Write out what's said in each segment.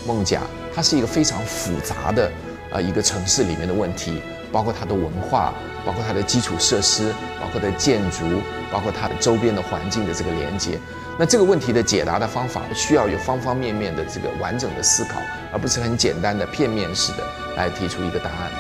孟甲，它是一个非常复杂的一个城市里面的问题，包括它的文化，包括它的基础设施，包括它的建筑，包括它的周边的环境的这个连接。那这个问题的解答的方法需要有方方面面的这个完整的思考，而不是很简单的片面式的来提出一个答案。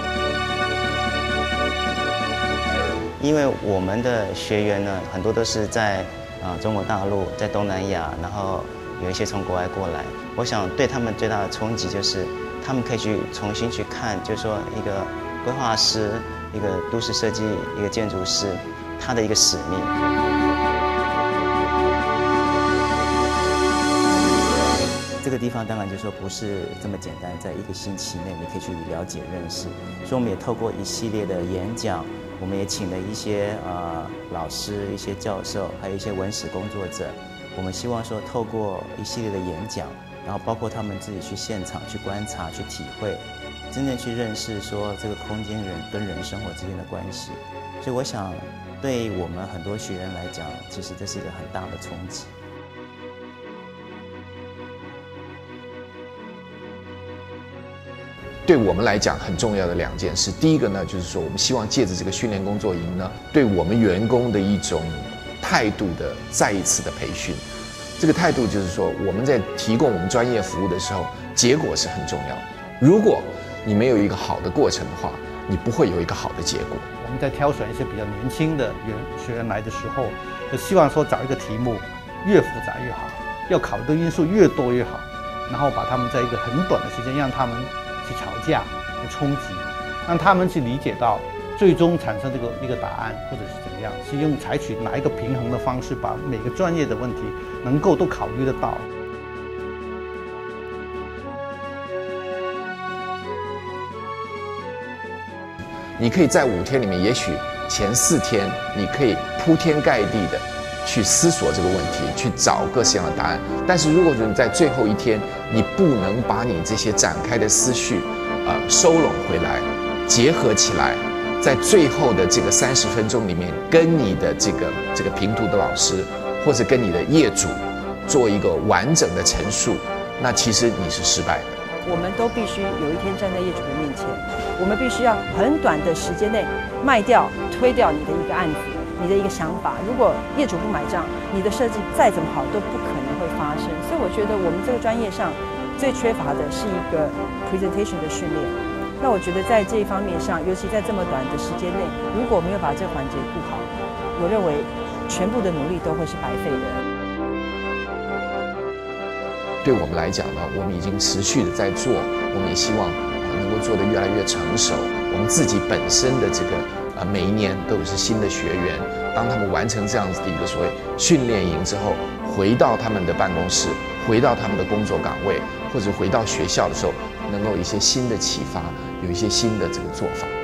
因为我们的学员呢，很多都是在中国大陆，在东南亚，然后有一些从国外过来。我想对他们最大的冲击就是，他们可以去重新去看，就是说一个规划师、一个都市设计、一个建筑师，他的一个使命。这个地方当然就是说不是这么简单，在一个星期内你可以去了解认识，所以我们也透过一系列的演讲，我们也请了一些老师、一些教授，还有一些文史工作者。我们希望说透过一系列的演讲，然后包括他们自己去现场去观察、去体会，真正去认识说这个空间人跟人生活之间的关系。所以我想，对我们很多学员来讲，其实这是一个很大的冲击。 对我们来讲很重要的2件事，第一个呢，就是说我们希望借着这个训练工作营呢，对我们员工的一种态度的再一次的培训。这个态度就是说，我们在提供我们专业服务的时候，结果是很重要的。如果你没有一个好的过程的话，你不会有一个好的结果。 我们在挑选一些比较年轻的学员来的时候，就希望说找一个题目越复杂越好，要考虑的因素越多越好，然后把他们在一个很短的时间让他们去吵架、去冲击，让他们去理解到最终产生一个答案，或者是怎么样，是用采取哪一个平衡的方式，把每个专业的问题能够都考虑得到。 你可以在5天里面，也许前4天你可以铺天盖地的去思索这个问题，去找各式各样的答案。但是如果说你在最后1天，你不能把你这些展开的思绪，收拢回来，结合起来，在最后的这个30分钟里面，跟你的这个评图的老师，或者跟你的业主做一个完整的陈述，那其实你是失败的。 我们都必须有一天站在业主的面前，我们必须要很短的时间内卖掉、推掉你的一个案子。你的一个想法，如果业主不买账，你的设计再怎么好都不可能会发生。所以我觉得我们这个专业上最缺乏的是一个 presentation 的训练。那我觉得在这一方面上，尤其在这么短的时间内，如果没有把这个环节顾好，我认为全部的努力都会是白费的。 对我们来讲呢，我们已经持续的在做，我们也希望能够做得越来越成熟。我们自己本身的这个每一年都有新的学员，当他们完成这样子的一个所谓训练营之后，回到他们的办公室，回到他们的工作岗位，或者回到学校的时候，能够有一些新的启发，有一些新的这个做法。